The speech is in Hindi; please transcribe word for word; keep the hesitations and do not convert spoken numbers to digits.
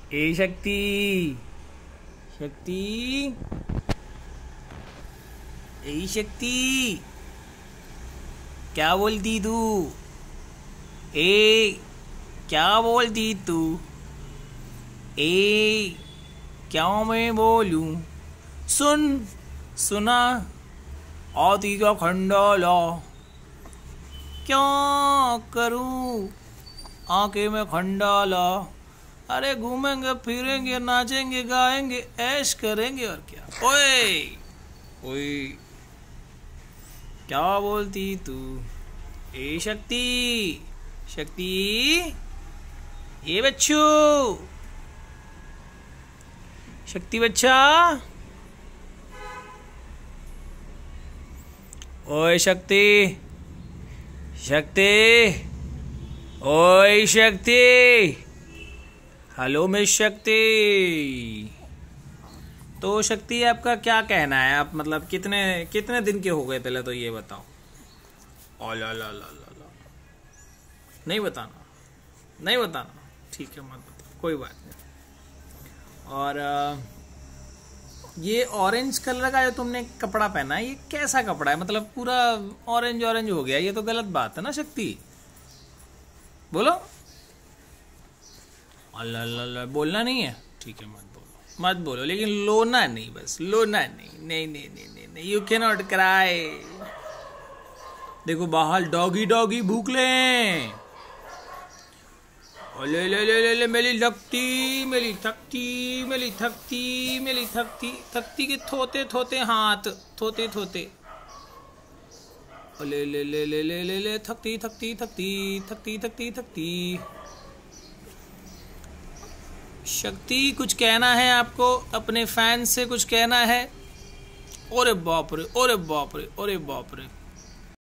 ए शक्ति, शक्ति, ए शक्ति, क्या बोलती तू? ए क्या बोलती तू? ए क्या मैं बोलूं? सुन, सुना आती का खंडाला, क्या करूं आके मैं खंडाला। अरे घूमेंगे फिरेंगे नाचेंगे गाएंगे ऐश करेंगे और क्या। ओए ओए क्या बोलती तू? ए शक्ति, शक्ति, ये बच्चू, शक्ति बच्चा, ओए शक्ति, शक्ति, ओए शक्ति, हेलो मिस शक्ति। तो शक्ति आपका क्या कहना है? आप मतलब कितने कितने दिन के हो गए पहले तो ये बताओ। ओ ला ला ला ला ला, नहीं बताना, नहीं बताना, ठीक है मत बता, कोई बात नहीं। और ये ऑरेंज कलर का जो तुमने कपड़ा पहना है ये कैसा कपड़ा है? मतलब पूरा ऑरेंज ऑरेंज हो गया, ये तो गलत बात है ना शक्ति। बोलो। अल्लाह अल्लाह, बोलना नहीं है, ठीक है मत बोलो, मत बोलो, लेकिन लोना नहीं, बस लोना नहीं, नहीं नहीं नहीं नहीं, नहीं। You can not cry. देखो बाहर डॉगी डॉगी भूख ले, ले ले ले ले ले मेरी लगती, मेरी थकती, मेरी थकती, मेरी थकती, थकती के थोते थोते हाथ, थोते थोते, ले ले ले ले ले ले ले थकती थकती थकती थकती थकती थकती। शक्ति कुछ कहना है आपको? अपने फैन से कुछ कहना है? ओरे बाप रे, ओरे बाप रे, ओरे बाप रे।